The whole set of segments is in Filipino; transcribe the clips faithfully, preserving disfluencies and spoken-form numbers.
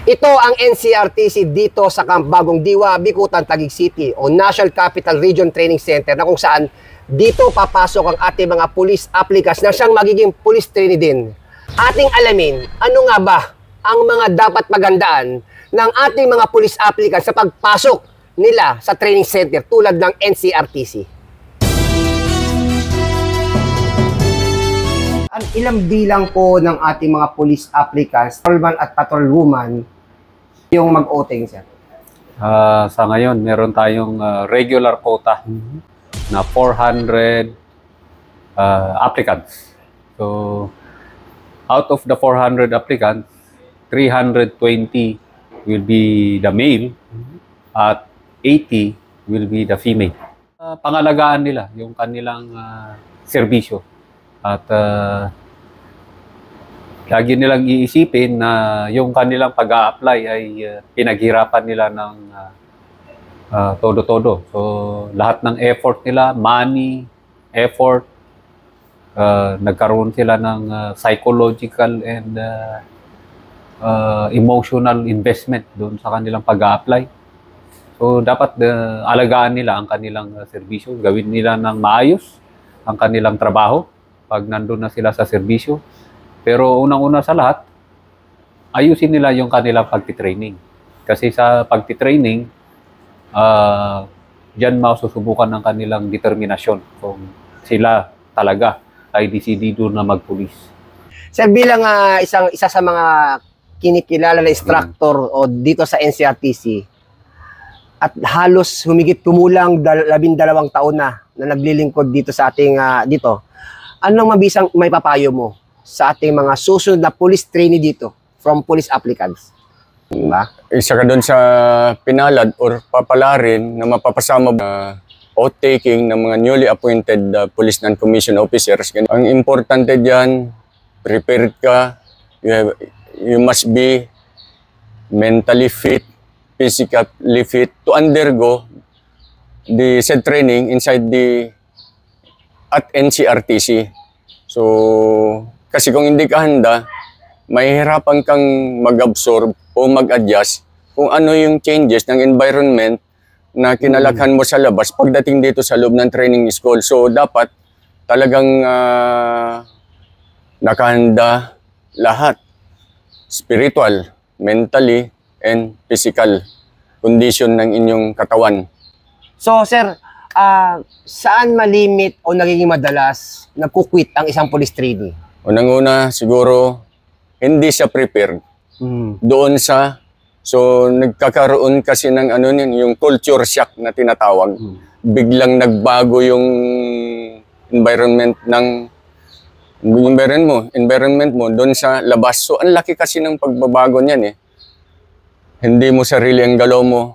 Ito ang N C R T C dito sa Camp Bagong Diwa, Bicutan, Taguig City o National Capital Region Training Center na kung saan dito papasok ang ating mga police applicants na siyang magiging police trainee din. Ating alamin, ano nga ba ang mga dapat magandaan ng ating mga police applicants sa pagpasok nila sa training center tulad ng N C R T C. Ang ilang bilang po ng ating mga police applicants, patrolman at patrolwoman, yung mag-outing, sir? Uh, sa ngayon, meron tayong uh, regular quota mm-hmm. na four hundred uh, applicants. So, out of the four hundred applicants, three hundred twenty will be the male mm-hmm. at eighty will be the female. Uh, pangalagaan nila yung kanilang uh, serbisyo. At uh, lagi nilang iisipin na yung kanilang pag-a-apply ay uh, pinaghirapan nila ng uh, uh, todo-todo. So, lahat ng effort nila, money, effort, uh, nagkaroon sila ng uh, psychological and uh, uh, emotional investment doon sa kanilang pag-a-apply. So, dapat uh, alagaan nila ang kanilang uh, serbisyo, gawin nila ng maayos ang kanilang trabaho pag nandun na sila sa serbisyo. Pero unang-una sa lahat, ayusin nila yung kanilang pagtitraining. Kasi sa pagtitraining, uh, diyan masusubukan ng kanilang determinasyon kung sila talaga ay desidido na magpulis. Sir, bilang uh, isang isa sa mga kinikilala na instructor hmm. o dito sa N C R T C, at halos humigit kumulang dal labindalawang taon na na naglilingkod dito sa ating uh, dito, anong mabisang may papayo mo sa ating mga susunod na police trainee dito from police applicants? Diba? Isa ka doon sa pinalad or papalarin na mapapasama uh, outtaking ng mga newly appointed uh, police non-commissioned officers. Ang importante dyan, prepared ka, you, have, you must be mentally fit, physically fit to undergo the said training inside the at N C R T C. So, kasi kung hindi ka handa, mahihirapan kang mag-absorb o mag-adjust kung ano yung changes ng environment na kinalakhan mo sa labas pagdating dito sa loob ng training school. So, dapat talagang uh, nakahanda lahat. Spiritual, mentally, and physical condition ng inyong katawan. So, sir, uh, saan malimit o nagiging madalas nagkukwit ang isang police trainee? Unang-una, siguro, hindi siya prepared. Mm. Doon sa, so nagkakaroon kasi ng ano yun, yung culture shock na tinatawag. Mm. Biglang nagbago yung environment ng, environment mo, environment mo doon sa labas. So, ang laki kasi ng pagbabago niyan eh. Hindi mo sarili ang galaw mo.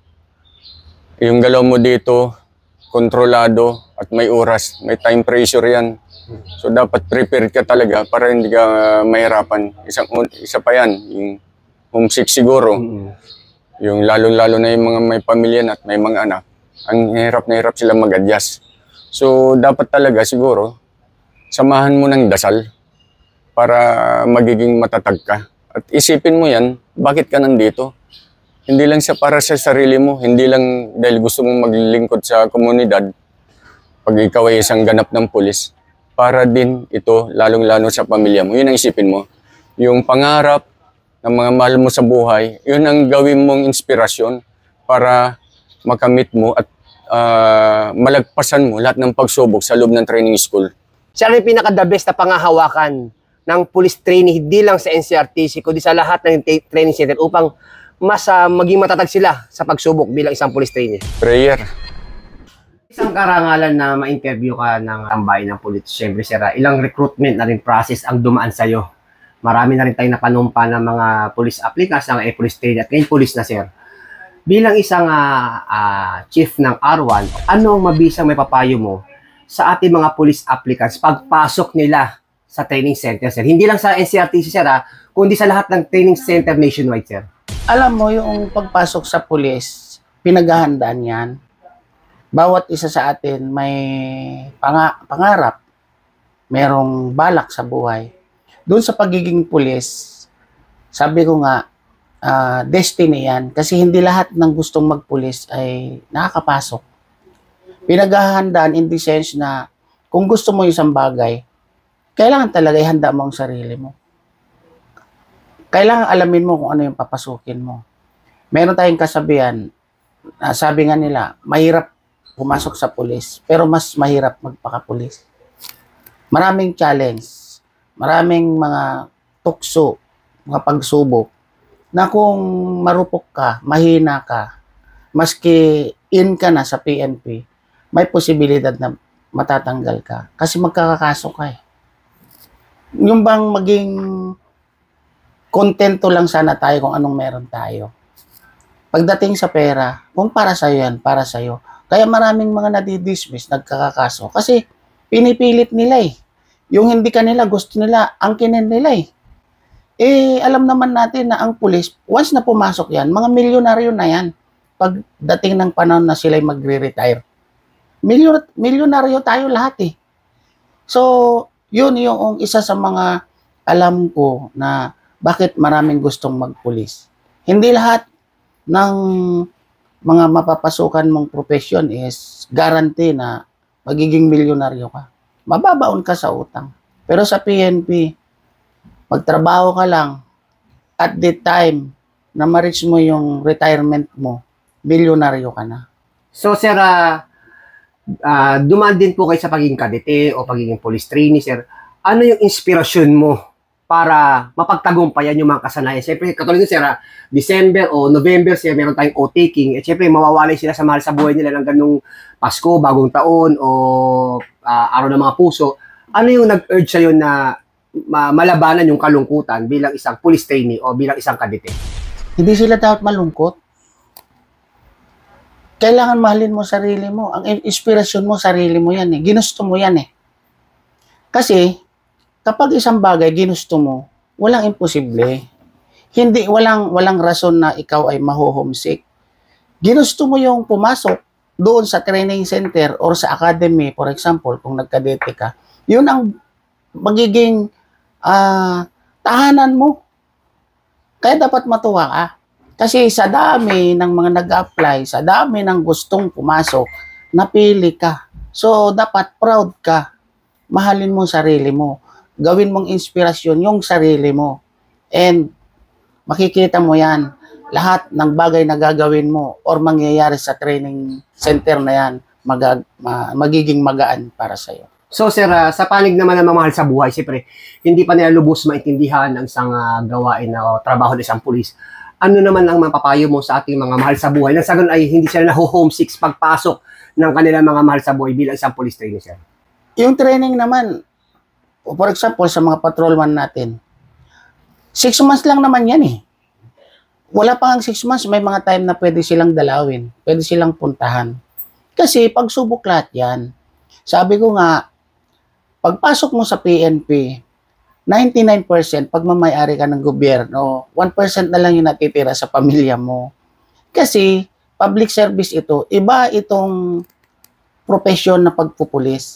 Yung galaw mo dito, kontrolado at may oras, may time pressure yan. So dapat prepared ka talaga para hindi ka uh, mahirapan. Isang, isa pa yan, yung homesick siguro. Mm-hmm. Yung lalo-lalo na yung mga may pamilya na at may mga anak. Ang hirap na hirap sila mag-adjust. So dapat talaga siguro, samahan mo ng dasal para magiging matatag ka. At isipin mo yan, bakit ka nandito? Hindi lang siya para sa sarili mo, hindi lang dahil gusto mong maglilingkod sa komunidad pag ikaw ay isang ganap ng pulis. Para din ito, lalong-lalo sa pamilya mo. Yun ang isipin mo. Yung pangarap ng mga mahal mo sa buhay, yun ang gawin mong inspirasyon para makamit mo at uh, malagpasan mo lahat ng pagsubok sa loob ng training school. Siya rin pinaka-the best na pangahawakan ng police trainee, hindi lang sa N C R T C, kundi sa lahat ng training center upang mas uh, maging matatag sila sa pagsubok bilang isang police trainee. Prayer. Isang karangalan na ma-interview ka ng tambay ng police, syempre sir, ilang recruitment na rin process ang dumaan sa'yo. Marami na rin tayong napanumpa ng mga police applicants, ng eh, police trainee at ngayon police na sir. Bilang isang uh, uh, chief ng R one, ano ang mabisang may papayo mo sa ating mga police applicants pagpasok nila sa training center sir? Hindi lang sa N C R T C sir, ha, kundi sa lahat ng training center nationwide sir. Alam mo, yung pagpasok sa pulis, pinaghahandaan yan. Bawat isa sa atin may panga pangarap, merong balak sa buhay. Doon sa pagiging pulis, sabi ko nga, ah, destiny yan. Kasi hindi lahat ng gustong magpulis ay nakakapasok. Pinaghahandaan in the sense na kung gusto mo isang bagay, kailangan talaga ihanda mo ang sarili mo. Kailangan alamin mo kung ano yung papasukin mo. Meron tayong kasabihan, uh, sabi nga nila, mahirap pumasok sa pulis, pero mas mahirap magpakapulis. Maraming challenge, maraming mga tukso, mga pagsubok, na kung marupok ka, mahina ka, maski in ka na sa P N P, may posibilidad na matatanggal ka. Kasi magkakakaso ka eh. Yung bang maging kontento lang sana tayo kung anong meron tayo. Pagdating sa pera, kung para sa'yo yan, para sa'yo. Kaya maraming mga nadidismiss, nagkakakaso. Kasi pinipilit nila eh. Yung hindi kanila, gusto nila, angkinin nila eh. Eh, alam naman natin na ang pulis, once na pumasok yan, mga milyonaryo na yan. Pagdating ng panahon na sila'y magre-retire. Milyon, milyonaryo tayo lahat eh. So, yun yung isa sa mga alam ko na bakit maraming gustong magpulis. Hindi lahat ng mga mapapasukan mong profession is guarantee na magiging milyonaryo ka. Mababaon ka sa utang. Pero sa P N P, magtrabaho ka lang at the time na ma-reach mo yung retirement mo, milyonaryo ka na. So, sir, uh, uh, dumaan din po kayo sa pagiging kadete o pagiging police trainee, sir. Ano yung inspirasyon mo para mapagtagumpayan yung mga kasanayan? Siyempre, katulad nyo, sir, uh, December o November, sir, meron tayong o-taking. At siyempre, mawawalay sila sa mahal sa buhay nila ng ganung Pasko, Bagong Taon, o uh, Araw ng mga Puso. Ano yung nag-urge sa'yo na ma malabanan yung kalungkutan bilang isang police trainee o bilang isang kadete? Hindi sila dapat malungkot. Kailangan mahalin mo sarili mo. Ang inspirasyon mo, sarili mo yan eh. Ginusto mo yan eh. Kasi, kapag isang bagay ginusto mo, walang imposible. Hindi, walang, walang rason na ikaw ay maho-homesick. Ginusto mo yung pumasok doon sa training center or sa academy, for example, kung nagkadete ka, yun ang magiging uh, tahanan mo. Kaya dapat matuwa ka. Kasi sa dami ng mga nag-apply, sa dami ng gustong pumasok, napili ka. So, dapat proud ka. Mahalin mo sarili mo. Gawin mong inspirasyon yung sarili mo. And makikita mo yan. Lahat ng bagay na gagawin mo or mangyayari sa training center na yan, mag ma magiging magaan para sa'yo. So, sir, uh, sa panig naman ng mga mahal sa buhay, siyempre, hindi pa nila lubos maintindihan ang isang uh, gawain na o trabaho ng isang pulis. Ano naman ang mapapayo mo sa ating mga mahal sa buhay na sa ganun ay hindi sila naho-homesick pagpasok ng kanilang mga mahal sa buhay bilang isang police trainer, sir? Yung training naman, for example, sa mga patrolman natin, six months lang naman yan eh. Wala pa ang six months, may mga time na pwede silang dalawin, pwede silang puntahan. Kasi pagsubok lahat yan. Sabi ko nga, pagpasok mo sa P N P, ninety-nine percent pagmamayari ka ng gobyerno, one percent na lang yung natitira sa pamilya mo. Kasi public service ito, iba itong profesyon na pagpupulis.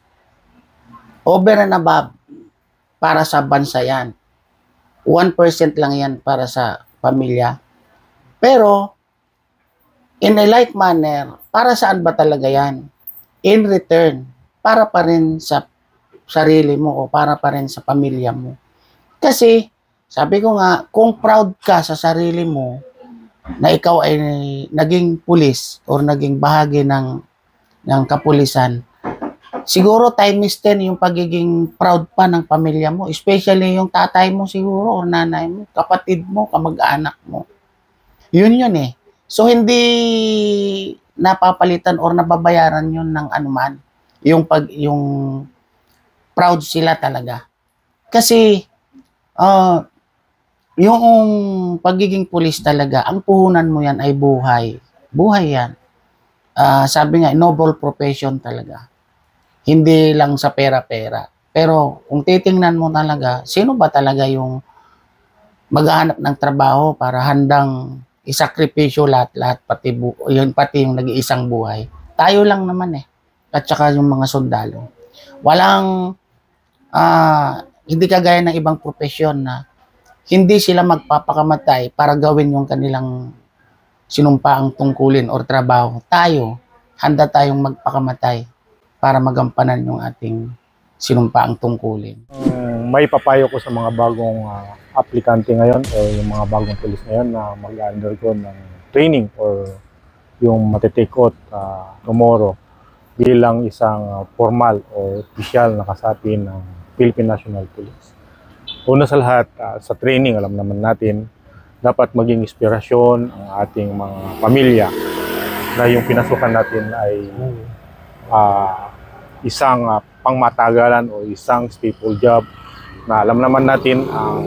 Over and above, para sa bansa yan. one percent lang yan para sa pamilya. Pero, in a like manner, para saan ba talaga yan? In return, para pa rin sa sarili mo o para pa rin sa pamilya mo. Kasi, sabi ko nga, kung proud ka sa sarili mo na ikaw ay naging pulis or naging bahagi ng, ng kapulisan, siguro time is ten yung pagiging proud pa ng pamilya mo, especially yung tatay mo siguro or nanay mo, kapatid mo, kamag-anak mo. Yun yun eh. So, hindi napapalitan or nababayaran yun ng anuman. Yung pag, yung proud sila talaga. Kasi, uh, yung pagiging pulis talaga, ang puhunan mo yan ay buhay. Buhay yan. Uh, sabi nga, noble profession talaga. Hindi lang sa pera-pera. Pero kung titingnan mo talaga, sino ba talaga yung maghahanap ng trabaho para handang isakripisyo lahat-lahat, pati, yun, pati yung nag-iisang buhay? Tayo lang naman eh. At saka yung mga sundalo. Walang, uh, hindi kagaya ng ibang profesyon na hindi sila magpapakamatay para gawin yung kanilang sinumpaang tungkulin or trabaho. Tayo, handa tayong magpakamatay para magampanan yung ating sinumpaang tungkulin. Um, may papayo ko sa mga bagong uh, aplikante ngayon o yung mga bagong pulis ngayon na mag-undergo ng training or yung matitake out uh, tomorrow bilang isang uh, formal o opisyal na kasapi ng Philippine National Police. Una sa lahat, uh, sa training, alam naman natin, dapat maging inspirasyon ang ating mga pamilya na yung pinasukan natin ay uh, isang uh, pangmatagalan o isang staple job na alam naman natin ang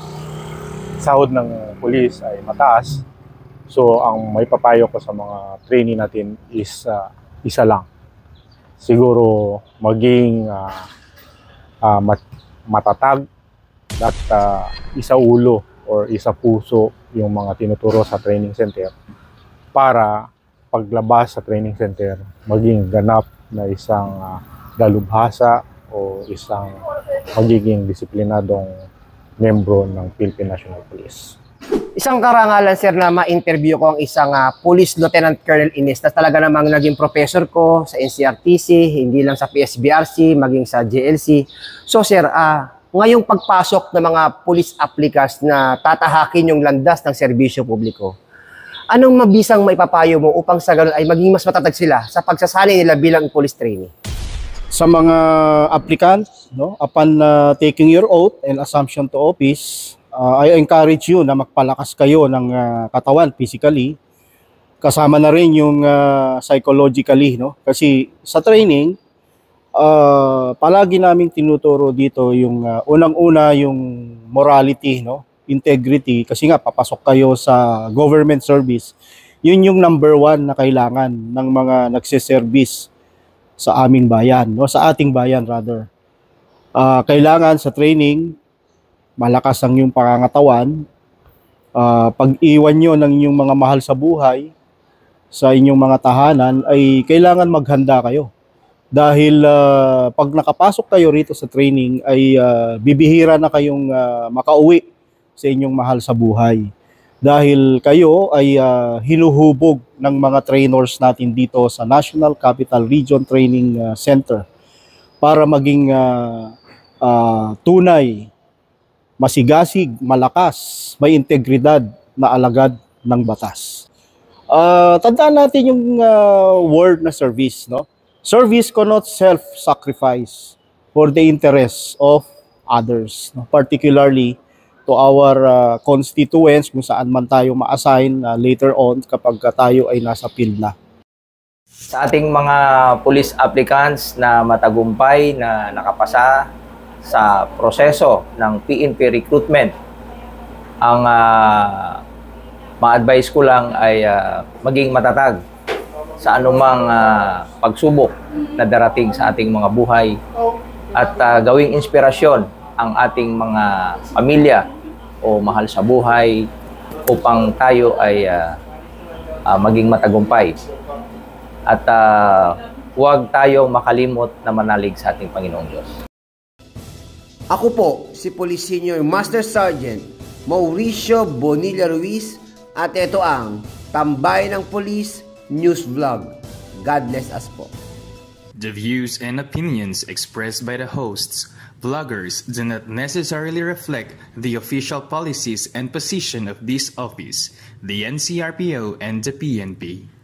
sahod ng pulis ay mataas. So ang may papayo ko sa mga trainee natin is uh, isa lang. Siguro maging uh, uh, mat matatag at uh, isa ulo or isa puso yung mga tinuturo sa training center para paglabas sa training center maging ganap na isang uh, dalubhasa o isang magiging disiplinadong membro ng Philippine National Police. Isang karangalan, sir, na ma-interview ko ang isang uh, Police Lieutenant Colonel Ines na talaga namang naging professor ko sa N C R T C, hindi lang sa P S B R C, maging sa J L C. So, sir, uh, ngayong pagpasok ng mga police applicants na tatahakin yung landas ng serbisyo publiko, anong mabisang maipapayo mo upang sa ganun ay maging mas matatag sila sa pagsasali nila bilang police trainee? Sa mga applicants, no, upon uh, taking your oath and assumption to office, uh, I encourage you na magpalakas kayo ng uh, katawan physically, kasama na rin yung uh, psychologically, no? Kasi sa training, Uh, palagi naming tinuturo dito yung uh, unang-una yung morality, no, integrity, kasi nga papasok kayo sa government service. Yun yung number one na kailangan ng mga nagse-service sa aming bayan, no, sa ating bayan rather. Uh, kailangan sa training malakas ang yung pangangatawan. Uh, pag-iwan nyo ng inyong mga mahal sa buhay sa inyong mga tahanan ay kailangan maghanda kayo. Dahil uh, pag nakapasok kayo rito sa training ay uh, bibihira na kayong uh, makauwi sa inyong mahal sa buhay. Dahil kayo ay uh, hinuhubog ng mga trainers natin dito sa National Capital Region Training uh, Center para maging uh, uh, tunay, masigasig, malakas, may integridad na alagad ng batas. Uh, tandaan natin yung uh, word na service, no? Service cannot self-sacrifice for the interests of others, no? Particularly to our uh, constituents kung saan man tayo ma-assign uh, later on kapag tayo ay nasa field na. Sa ating mga police applicants na matagumpay na nakapasa sa proseso ng P N P recruitment, ang uh, ma-advise ko lang ay uh, maging matatag sa anumang uh, pagsubok na darating sa ating mga buhay at uh, gawing inspirasyon ang ating mga pamilya o mahal sa buhay upang tayo ay uh, uh, maging matagumpay at uh, huwag tayong makalimot na manalig sa ating Panginoong Diyos. Ako po si Police Senior Master Sergeant Mauricio Bonilla Ruiz at ito ang Tambay ng Police News Vlog. God bless us po. The views and opinions expressed by the hosts, vloggers do not necessarily reflect the official policies and position of this office, the N C R P O and the P N P.